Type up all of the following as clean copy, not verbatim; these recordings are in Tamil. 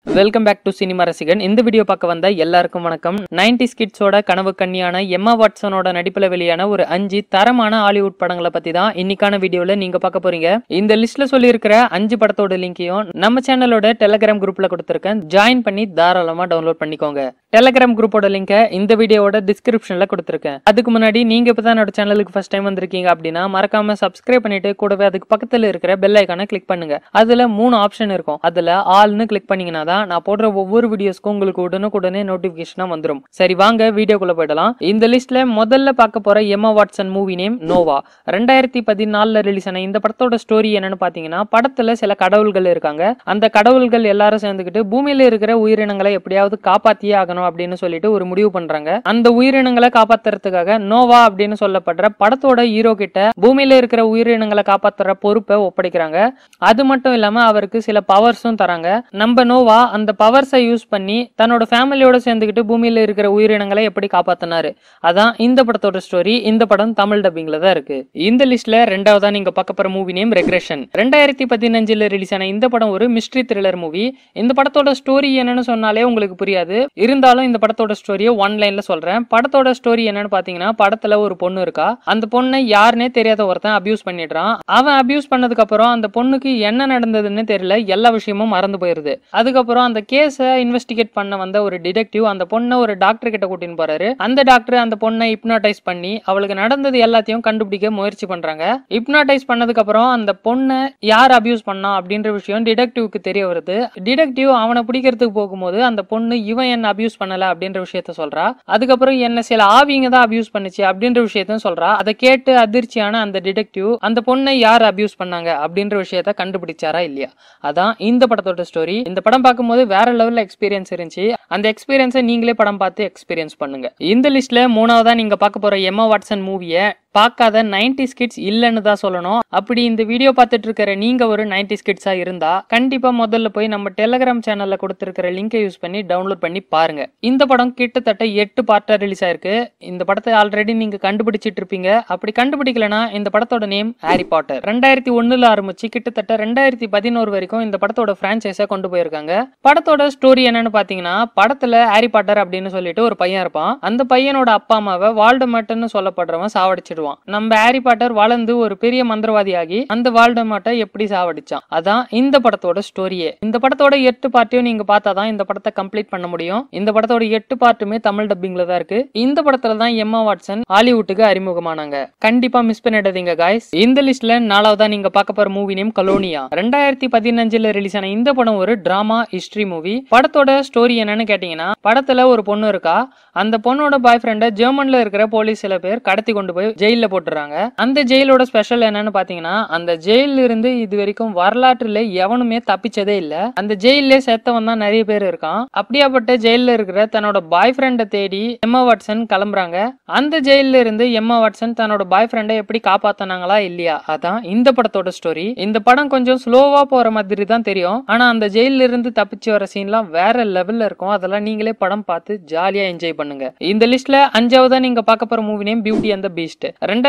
வெல்கம் பேக் டு சினிமா ரசிகன். இந்த வீடியோ பார்க்க வந்த எல்லாருக்கும் வணக்கம். 90s கிட்ஸோட கனவு கன்னியான எம்மா வாட்சனோட நடிப்புல வெளியான ஒரு 5 தரமான ஹாலிவுட் படங்களை பத்தி தான் இன்னைக்கான வீடியோல நீங்க பார்க்க போறீங்க. இந்த லிஸ்ட்ல சொல்லி இருக்கிற 5 படத்தோட லிங்கையும் நம்ம சேனலோட டெலிகிராம் குரூப்ல கொடுத்திருக்கேன். ஜாயின் பண்ணி தாராளமா டவுன்லோட் பண்ணிக்கோங்க. டெலிகிராம் குரூப்போட லிங்கை இந்த வீடியோவோட டிஸ்கிரிப்ஷன்ல கொடுத்திருக்கேன். அதுக்கு முன்னாடி நீங்க இப்பதான் என்னோட சேனலுக்கு ஃபர்ஸ்ட் டைம் வந்திருக்கீங்க அப்படின்னா மறக்காம சப்ஸ்கிரைப் பண்ணிட்டு கூடவே அதுக்கு பக்கத்துல இருக்கிற பெல் ஐகானை கிளிக் பண்ணுங்க. அதுல 3 ஆப்ஷன் இருக்கும். அதுல ஆல்னு கிளிக் பண்ணீங்கன்னா நான் போடுற ஒவ்வொரு வீடியோஸ்க்கும் உங்களுக்கு உடனுக்குடனே நோட்டிபிகேஷனா வந்துடும். சரி வாங்க வீடியோக்குள்ள போயிடலாம். இந்த லிஸ்ட்ல முதல்ல பார்க்க போற Emma Watson movie name Noah. 2014 release ஆன இந்த படத்தோட ஸ்டோரி என்னன்னு பாத்தீங்கன்னா, படத்துல சில கடவுள்கள் இருக்காங்க. அந்த கடவுள்கள் எல்லாரும் சேர்ந்துக்கிட்டு பூமியில இருக்கிற உயிரினங்களை எப்படியாவது காப்பாத்தியே ஆகணும் அப்படின்னு சொல்லிட்டு ஒரு முடிவு பண்றாங்க. அந்த உயிரினங்களை காப்பாத்துறதுக்காக நோவா அப்படின்னு சொல்லப்படுற படத்தோட ஹீரோ கிட்ட பூமியில இருக்கிற உயிரினங்களை காப்பாத்துற பொறுப்பை ஒப்படைக்கிறாங்க. அது மட்டும் இல்லாம அவருக்கு சில பவர்ஸும் தராங்க. நம்ம நோவா அந்த பவர்ஸை யூஸ் பண்ணி தன்னோட ஃபேமிலியோட சேர்ந்துக்கிட்டு பூமியில இருக்கிற உயிரினங்களை எப்படி காப்பாத்தினாரு. அதான் இந்த படத்தோட ஸ்டோரி. இந்த படம் தமிழ் டப்பிங்ல தான் இருக்கு. இந்த லிஸ்ட்ல ரெண்டாவதா நீங்க பார்க்க போற மூவி நேம் ரெக்ரெஷன். 2015 ரிலீஸ் ஆன இந்த படம் ஒரு மிஸ்ட்ரி த்ரில்லர் மூவி. இந்த படத்தோட ஸ்டோரி என்னன்னு சொன்னாலே உங்களுக்கு புரியாது. இருந்தாலும் இந்த படத்தோட ஸ்டோரியை ஒன் லைன்ல சொல்றேன். படத்தோட ஸ்டோரி என்னன்னு பாத்தீங்கன்னா, படத்துல ஒரு பொண்ணு இருக்கா. அந்த பொண்ணை யாருன்னே தெரியாத ஒருத்தன் அபியூஸ் பண்ணிடுறான். அவன் அபியூஸ் பண்ணதுக்கு அப்புறம் அந்த பொண்ணுக்கு என்ன நடந்ததுன்னு தெரியல. எல்லா விஷயமும் மறந்து போயிருது. அதுக்கப்புறம் அந்த கேஸை இன்வெஸ்டிகேட் பண்ண வந்த ஒரு டிடெக்டிவ் அந்த பொண்ணை ஒரு டாக்டர் கிட்ட கூட்டின்னு போறாரு. அந்த டாக்டர் அந்த பொண்ணை ஹிப்னோடைஸ் பண்ணி அவளுக்கு நடந்தது எல்லாத்தையும் கண்டுபிடிக்க முயற்சி பண்றாங்க. ஹிப்னோடைஸ் பண்ணதுக்கு அப்புறம் அந்த பொண்ணை யார் அபியூஸ் பண்ணா அப்படின்ற விஷயம் டிடெக்டிவ்க்கு தெரிய வருது. டிடெக்டிவ் அவனை பிடிக்கிறதுக்கு போகும்போது அந்த பொண்ணு இவன் என்ன அபியூஸ் பண்ணல அப்படின்ற விஷயத்த சொல்றா. அதுக்கப்புறம் என்ன சில ஆவிங்க தான் அபியூஸ் பண்ணுச்சு அப்படின்ற விஷயத்த சொல்றா. அதை கேட்டு அதிர்ச்சியான அந்த டிடெக்டிவ் அந்த பொண்ணை யார் அபியூஸ் பண்ணாங்க அப்படின்ற விஷயத்த கண்டுபிடிச்சாரா இல்லையா. அதான் இந்த படத்தோட ஸ்டோரி. இந்த படம் பார்க்கும்போது வேற லெவல்ல எக்ஸ்பீரியன்ஸ் இருந்துச்சு. அந்த எக்ஸ்பீரியன்ஸை நீங்களே படம் பார்த்து எக்ஸ்பீரியன்ஸ் பண்ணுங்க. இந்த லிஸ்ட்ல மூணாவதா நீங்க பார்க்க போற எம்மா வாட்சன் மூவியை பார்க்காத 90s கிட்ஸ் இல்லைன்னு தான் சொல்லணும். அப்படி இந்த வீடியோ பார்த்துட்டு இருக்கிற நீங்க ஒரு 90s கிட்ஸா இருந்தா கண்டிப்பா முதல்ல போய் நம்ம டெலிகிராம் சேனல்ல கொடுத்திருக்கிற லிங்கை யூஸ் பண்ணி டவுன்லோட் பண்ணி பாருங்க. இந்த படம் கிட்டத்தட்ட 8 பார்ட்டா ரிலீஸ் ஆயிருக்கு. இந்த படத்தை ஆல்ரெடி நீங்க கண்டுபிடிச்சிட்டு இருப்பீங்க. அப்படி கண்டுபிடிக்கலனா இந்த படத்தோட நேம் ஹாரி பாட்டர். 2001 ஆரம்பிச்சு கிட்டத்தட்ட 2011 வரைக்கும் இந்த படத்தோட பிரான்சைஸை கொண்டு போயிருக்காங்க. படத்தோட ஸ்டோரி என்னன்னு பாத்தீங்கன்னா, படத்துல ஹாரி பாட்டர் அப்படின்னு சொல்லிட்டு ஒரு பையன் இருப்பான். அந்த பையனோட அப்பா அம்மாவை வால்டமர்ட்னு சொல்லப்படுறவன் சாவடிச்சிடுவான். நம்ம ஹாரி பாட்டர் வளர்ந்து ஒரு பெரிய மந்திரவாதியாகி அந்த வால்டமர்ட்டை எப்படி சாவடிச்சான். அதான் இந்த படத்தோட ஸ்டோரியே. இந்த படத்தோட 8 பார்ட்டையும் நீங்க பார்த்தாதான் இந்த படத்தை கம்ப்ளீட் பண்ண முடியும். இந்த படத்தோட 8 பார்ட்டுமே தமிழ் டப்பிங்ல தான் இருக்கு. இந்த படத்துல தான் எம்மா வாட்சன் ஹாலிவுட்டுக்கு அறிமுகமானாங்க. கண்டிப்பா மிஸ் பண்ணிடாதீங்க காய்ஸ். இந்த லிஸ்ட்ல நாலாவதா நீங்க பார்க்க போற மூவி நேம் கலோனியா. 2015 ரிலீஸ் ஆன இந்த படம் ஒரு டிராமா ஹிஸ்டரி மூவி. படத்தோட ஸ்டோரி என்னன்னு கேட்டீங்கன்னா, படத்துல ஒரு பொண்ணு இருக்கா. அந்த பொண்ணோட பாய் ஃப்ரெண்டை ஜெர்மன்ல இருக்கிற போலீஸ் சில பேர் கடத்தி கொண்டு போய் ஜெயில போட்டுறாங்க. அந்த ஜெயிலோட ஸ்பெஷல் என்னன்னு பாத்தீங்கன்னா, அந்த ஜெயில இருந்து இது வரைக்கும் வரலாற்றுல எவனுமே தப்பிச்சதே இல்ல. அந்த ஜெயிலே செத்தவன் தான் நிறைய பேர் இருக்கான். அப்படியாப்பட்ட ஜெயில இருக்கிற தன்னோட பாய் ஃப்ரெண்டை தேடி எம்மா வாட்சன் கிளம்புறாங்க. அந்த ஜெயில இருந்து எம்மா வாட்சன் தன்னோட பாய் ஃப்ரெண்டை எப்படி காப்பாத்தினாங்களா இல்லையா, அதான் இந்த படத்தோட ஸ்டோரி. இந்த படம் கொஞ்சம் ஸ்லோவா போற மாதிரி தான் தெரியும். ஆனா அந்த ஜெயில இருந்து தப்பிச்சு வர சீன்லாம் வேற லெவல்ல இருக்கும். அதெல்லாம் நீங்களே படம் பார்த்து ஜாலியா என்ஜாய் பண்ணுங்க. இந்த லிஸ்ட்ல அஞ்சாவதா நீங்க பார்க்க போற movie name beauty and the beast.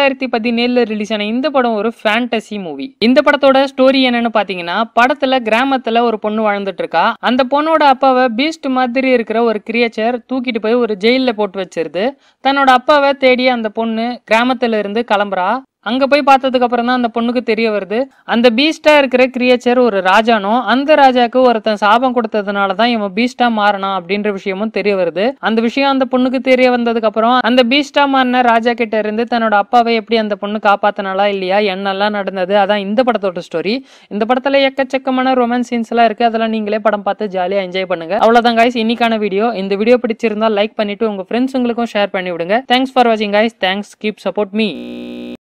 2017 release ஆன இந்த படம் ஒரு ஃபேண்டசி மூவி. இந்த படத்தோட ஸ்டோரி என்னன்னு பாத்தீங்கன்னா, படத்துல கிராமத்துல ஒரு பொண்ணு வாழ்ந்துட்டு இருக்கா. அந்த பொண்ணோட அப்பாவை பீஸ்ட் மாதிரி இருக்கிற ஒரு கிரியேச்சர் தூக்கிட்டு போய் ஒரு ஜெயில போட்டு வச்சிருது. தன்னோட அப்பாவை தேடி அந்த பொண்ணு கிராமத்துல இருந்து கிளம்புறா. அங்க போய் பார்த்ததுக்கு அப்புறம் தான் அந்த பொண்ணுக்கு தெரிய வருது, அந்த பீஸ்டா இருக்கிற கிரியேச்சர் ஒரு ராஜானோ, அந்த ராஜாக்கு ஒருத்தன் சாபம் கொடுத்ததுனாலதான் இவன் பீஸ்டா மாறணும் அப்படின்ற விஷயமும் தெரிய வருது. அந்த விஷயம் அந்த பொண்ணுக்கு தெரிய வந்ததுக்கு அப்புறம் அந்த பீஸ்டா மாறின ராஜா கிட்ட இருந்து தன்னோட அப்பாவை எப்படி அந்த பொண்ணு காப்பாத்தினாலா இல்லையா, என்னெல்லாம் நடந்தது, அதான் இந்த படத்தோட ஸ்டோரி. இந்த படத்துல எக்கச்சக்கமான ரொமான்ஸ் சீன்ஸ் எல்லாம் இருக்கு. அதெல்லாம் நீங்களே படம் பார்த்து ஜாலியா என்ஜாய் பண்ணுங்க. அவ்வளவுதான் கைஸ் இன்னைக்கான வீடியோ. இந்த வீடியோ பிடிச்சிருந்தா லைக் பண்ணிட்டு உங்க ஃப்ரெண்ட்ஸுங்களுக்கும் ஷேர் பண்ணி விடுங்க. தேங்க்ஸ் ஃபார் வாட்சிங் guys. Thanks. Keep support me.